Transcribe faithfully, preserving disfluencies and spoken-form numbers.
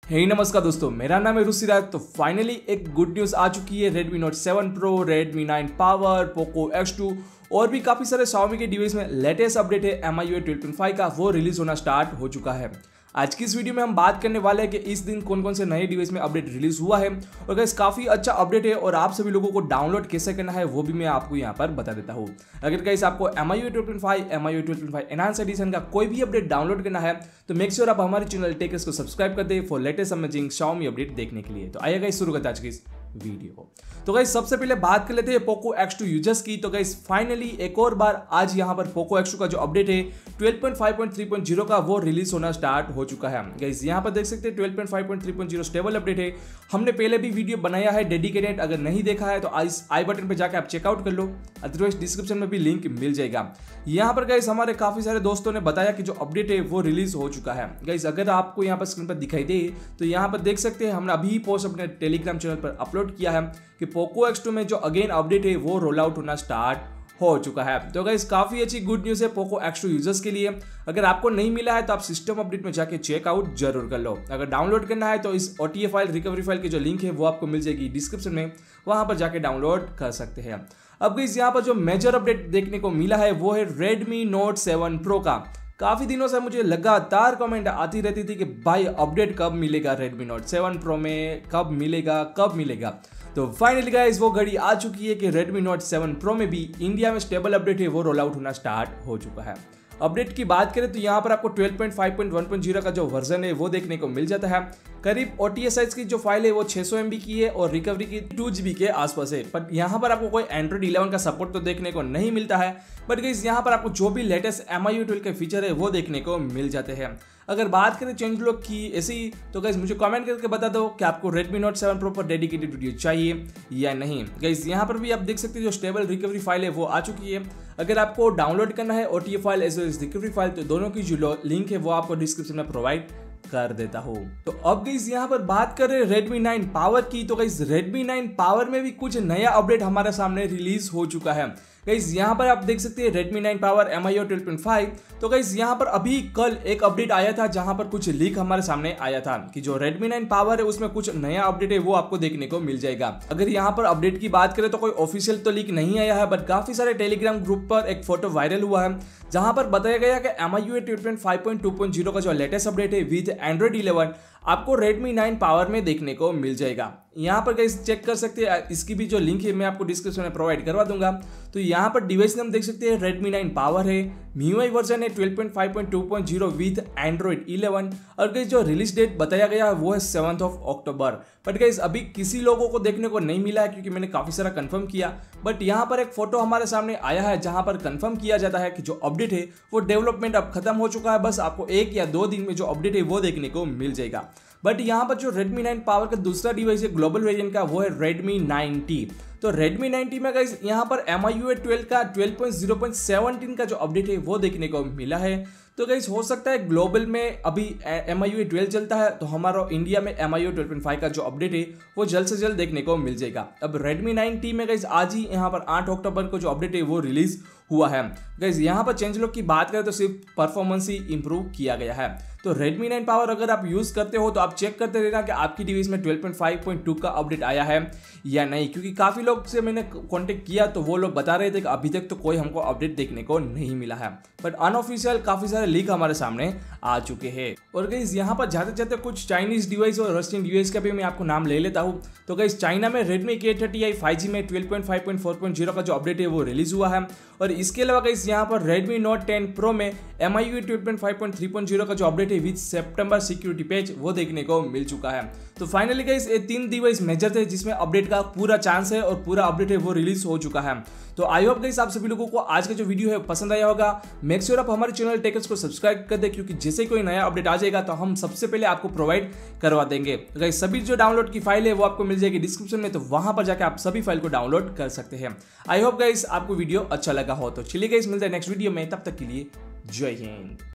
हे hey, नमस्कार दोस्तों, मेरा नाम है रुचिराज। तो फाइनली एक गुड न्यूज़ आ चुकी है। Redmi Note seven Pro, Redmi nine Power, Poco X two और भी काफ़ी सारे Xiaomi के डिवाइस में लेटेस्ट अपडेट है M I U I twelve point five का, वो रिलीज होना स्टार्ट हो चुका है। आज की इस वीडियो में हम बात करने वाले हैं कि इस दिन कौन कौन से नए डिवाइस में अपडेट रिलीज हुआ है और गाइस काफ़ी अच्छा अपडेट है और आप सभी लोगों को डाउनलोड कैसे करना है वो भी मैं आपको यहाँ पर बता देता हूँ। अगर गाइस आपको M I U I twelve point five, M I U I twelve point five enhance edition का कोई भी अपडेट डाउनलोड करना है तो मेक श्योर आप हमारे चैनल टेकर्स को सब्सक्राइब कर दे for latest amazing Xiaomi update देखने के लिए। तो आइए गाइस शुरू करते हैं आज की इस वीडियो। तो गाइस सबसे पहले बात कर लेते हैं Poco एक्स टू यूजर्स की। तो गाइस फाइनली एक और बार आज यहाँ पर Poco एक्स टू का जो अपडेट है twelve point five point three point zero का वो रिलीज होना स्टार्ट हो चुका है। गाइस यहाँ पर देख सकते हैं twelve point five point three point zero stable update है। हमने पहले भी वीडियो बनाया है डेडिकेटेड, अगर नहीं देखा है तो आई बटन पे जाकर आप चेकआउट कर लो, अदरवाइज डिस्क्रिप्शन में भी लिंक मिल जाएगा। यहाँ पर गाइस हमारे काफी सारे दोस्तों ने बताया कि जो अपडेट है वो रिलीज हो चुका है। गाइस अगर आपको यहाँ पर स्क्रीन पर दिखाई दे तो यहाँ पर देख सकते हैं हमने अभी पोस्ट अपने टेलीग्राम चैनल पर अपलोड किया है कि Poco एक्स टू में जो अगेन अपडेट है वो रोल आउट होना स्टार्ट हो चुका है। तो गाइस काफी अच्छी गुड न्यूज़ है Poco एक्स टू यूजर्स के लिए। अगर आपको नहीं मिला है तो आप सिस्टम अपडेट में जाके चेकआउट जरूर कर लो। अगर डाउनलोड करना है तो इस O T A file recovery file की जो लिंक है वो आपको मिल जाएगी डिस्क्रिप्शन में, वहां पर जाके डाउनलोड कर सकते हैं। अब गाइस यहाँ पर जो मेजर अपडेट देखने को मिला है वो है Redmi Note सेवन Pro का। काफी दिनों से मुझे लगातार कमेंट आती रहती थी कि भाई अपडेट कब मिलेगा Redmi Note सेवन Pro में, कब मिलेगा कब मिलेगा। तो फाइनली गाइस वो घड़ी आ चुकी है कि Redmi Note सेवन Pro में भी इंडिया में स्टेबल अपडेट है वो रोल आउट होना स्टार्ट हो चुका है। अपडेट की बात करें तो यहाँ पर आपको twelve point five point one point zero का जो वर्जन है वो देखने को मिल जाता है। करीब ओ टी ए साइज की जो फाइल है वो छह सौ एम बी की है और रिकवरी की टू जी बी के आसपास है। बट यहाँ पर आपको कोई एंड्रॉइड इलेवन का सपोर्ट तो देखने को नहीं मिलता है, बट गाइस यहाँ पर आपको जो भी latest M I U I twelve के फीचर है वो देखने को मिल जाते हैं। अगर बात करें चेंज लॉक की ऐसी तो गाइस मुझे कमेंट करके बता दो कि आपको Redmi Note सेवन Pro पर डेडिकेटेड वीडियो चाहिए या नहीं। गाइस यहाँ पर भी आप देख सकते हैं जो स्टेबल रिकवरी फाइल है वो आ चुकी है। अगर आपको डाउनलोड करना है O T A file as well as recovery file तो दोनों की जो लिंक है वो आपको डिस्क्रिप्शन में प्रोवाइड कर देता हूँ। तो अब गाइस यहाँ पर बात कर रहे हैं Redmi नाइन Power की। तो गाइस Redmi नाइन Power में भी कुछ नया अपडेट हमारे सामने रिलीज हो चुका है। गाइस यहाँ पर आप देख सकते हैं Redmi nine Power M I U I twelve point five. तो गाइस यहाँ पर अभी कल एक अपडेट आया था जहां पर कुछ लीक हमारे सामने आया था कि जो Redmi नाइन Power है उसमें कुछ नया अपडेट है वो आपको देखने को मिल जाएगा। अगर यहाँ पर अपडेट की बात करें तो कोई ऑफिशियल तो लीक नहीं आया है, बट काफी सारे टेलीग्राम ग्रुप पर एक फोटो वायरल हुआ है जहां पर बताया गया कि M I U I twelve point five point two point zero का जो लेटेस्ट अपडेट है विद एंड्रॉइड इलेवन आपको Redmi नाइन Power में देखने को मिल जाएगा। यहाँ पर गाइस चेक कर सकते हैं, इसकी भी जो लिंक है मैं आपको डिस्क्रिप्शन में प्रोवाइड करवा दूंगा। तो यहाँ पर डिवाइस नेम देख सकते हैं Redmi नाइन Power है, M I U I version है twelve point five point two point zero with Android eleven और गाइस जो रिलीज डेट बताया गया है वो है seventh of October. But guys अभी किसी लोगों को देखने को नहीं मिला है क्योंकि मैंने काफी सारा कंफर्म किया, बट यहाँ पर एक फोटो हमारे सामने आया है जहां पर कंफर्म किया जाता है कि जो अपडेट है वो डेवलपमेंट अब खत्म हो चुका है, बस आपको एक या दो दिन में जो अपडेट है वो देखने को मिल जाएगा। बट यहाँ पर जो Redmi नाइन Power का दूसरा डिवाइस है ग्लोबल वेरिएंट का वो है Redmi नाइन टी। तो Redmi नाइन टी में गाइस यहाँ पर M I U I twelve का twelve point zero point seventeen का जो अपडेट है वो देखने को मिला है। तो गाइस हो सकता है ग्लोबल में अभी M I U I twelve चलता है तो हमारा इंडिया में M I U I twelve point five का जो अपडेट है वो जल्द से जल्द देखने को मिल जाएगा। अब Redmi नाइन टी में गाइस आज ही यहाँ पर आठ अक्टूबर को जो अपडेट है वो रिलीज हुआ है। गाइस यहाँ पर चेंज लॉक की बात करें तो सिर्फ परफॉर्मेंस ही इंप्रूव किया गया है। तो Redmi नाइन Power अगर आप यूज करते हो तो आप चेक करते रहना कि आपकी डिवाइस में twelve point five point two का अपडेट आया है या नहीं, क्योंकि काफी लोग से मैंने कांटेक्ट किया तो वो लोग बता रहे थे कि अभी तक तो कोई हमको अपडेट देखने को नहीं मिला है, बट अनऑफिशियल काफी सारे लीक हमारे सामने आ चुके हैं। और गाइस यहाँ पर जाते जाते कुछ चाइनीज डिवाइस और रशियन डिवाइस का भी मैं आपको नाम ले लेता हूँ। तो गाइस चाइना में Redmi के थर्टी आई फाइव जी में twelve point five point four point zero का जो अपडेट है वो रिलीज हुआ है। और इसके अलावा गाइस यहाँ पर Redmi Note टेन Pro में M I U I twelve point five point three point zero का जो अपडेट है विद सितंबर सिक्योरिटी पैच वो देखने को मिल चुका है। तो फाइनली गाइस ये तीन डिवाइस मेजर थे जिसमें अपडेट का पूरा चांस है और पूरा अपडेट है वो रिलीज हो चुका है। तो आई होप गाइस आप सभी लोगों को आज का जो वीडियो है पसंद आया होगा। मेक श्योर आप हमारे चैनल टेकर्स को सब्सक्राइब कर दे क्योंकि जैसे कोई नया अपडेट आ जाएगा तो हम सबसे पहले आपको प्रोवाइड करवा देंगे। गाइस सभी जो डाउनलोड की फाइल है वो आपको मिल जाएगी डिस्क्रिप्शन में, तो वहां पर जाकर आप सभी फाइल को डाउनलोड कर सकते हैं। आई होप गाइस आपको वीडियो अच्छा लगा हो। तो चलिए गाइस मिलते हैं नेक्स्ट वीडियो में, तब तक के लिए जय हिंद।